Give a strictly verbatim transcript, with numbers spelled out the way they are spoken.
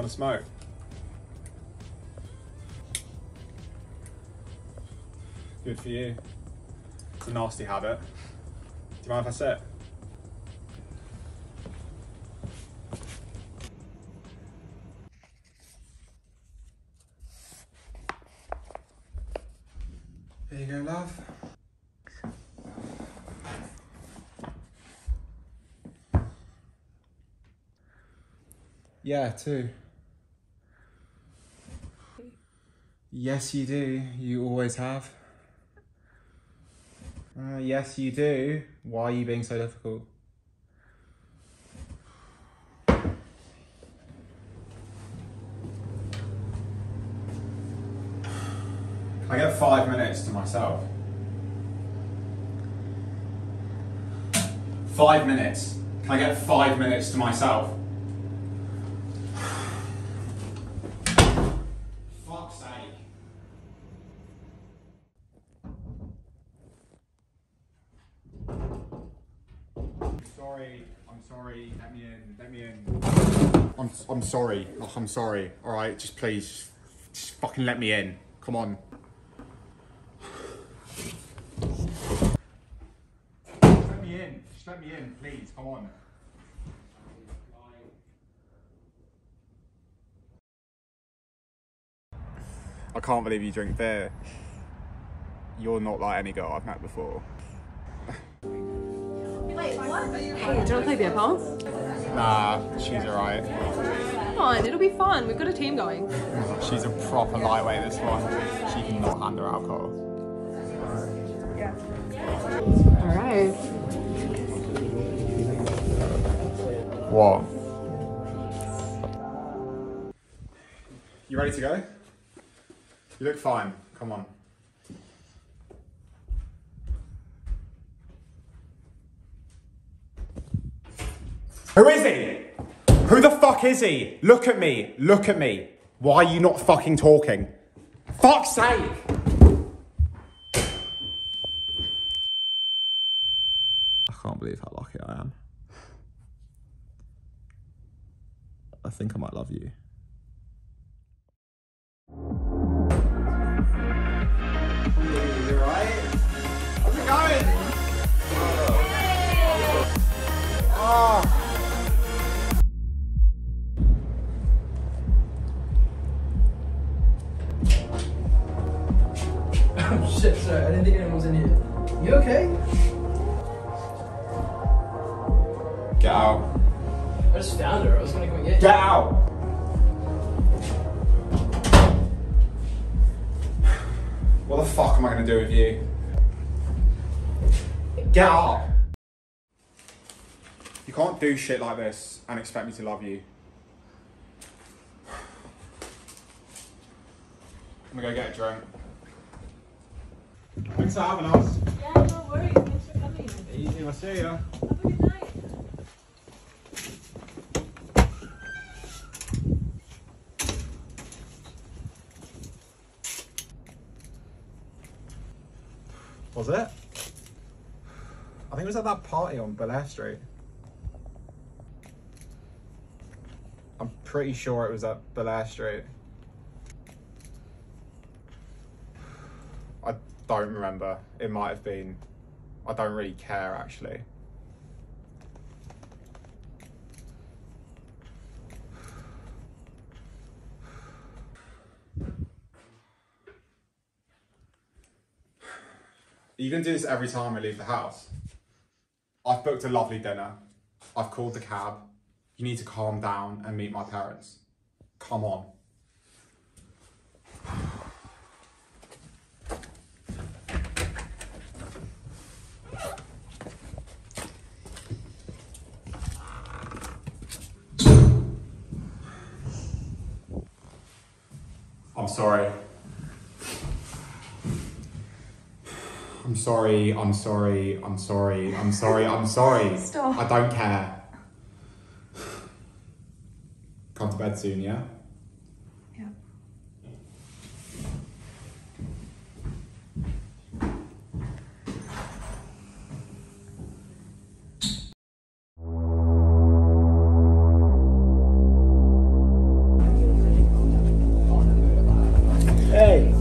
want to smoke? Good for you. It's a nasty habit. Do you mind if I sit? There you go, love. Yeah, too. Yes, you do. You always have. Uh, yes, you do. Why are you being so difficult? I get five minutes to myself. Five minutes. Can I get five minutes to myself? Fuck's sake. I'm sorry. I'm sorry. Let me in. Let me in. I'm, I'm sorry. Oh, I'm sorry. All right. Just please. Just fucking let me in. Come on. Let me in. Just let me in, please. Come on. I can't believe you drink beer. You're not like any girl I've met before. Wait, what? Hey, do you want to play beer pong? Nah, she's alright. Come on, it'll be fun. We've got a team going. She's a proper lightweight, this one. She cannot handle alcohol. Yeah. Alright. What? You ready to go? You look fine. Come on. Who is he? Who the fuck is he? Look at me. Look at me. Why are you not fucking talking? Fuck's sake! I can't believe how lucky I am. I think I might love you. You alright? How's it going? Oh. Oh shit, sorry, I didn't think anyone was in here. You okay? Get out. I just found her, I was gonna go and get you. Get out! What the fuck am I gonna do with you? Get up! You can't do shit like this and expect me to love you. I'm gonna go get a drink. Thanks for having us. Yeah, no worries. Thanks for coming. Easy, I'll see ya. Have a good night. Was it? I think it was at that party on Bel-Air Street. I'm pretty sure it was at Bel-Air Street. I don't remember. It might have been. I don't really care, actually. Are you going to do this every time I leave the house? I've booked a lovely dinner. I've called the cab. You need to calm down and meet my parents. Come on. I'm sorry. I'm sorry, I'm sorry, I'm sorry, I'm sorry, I'm sorry. Stop. I don't care. Come to bed soon, yeah? Yeah. Hey.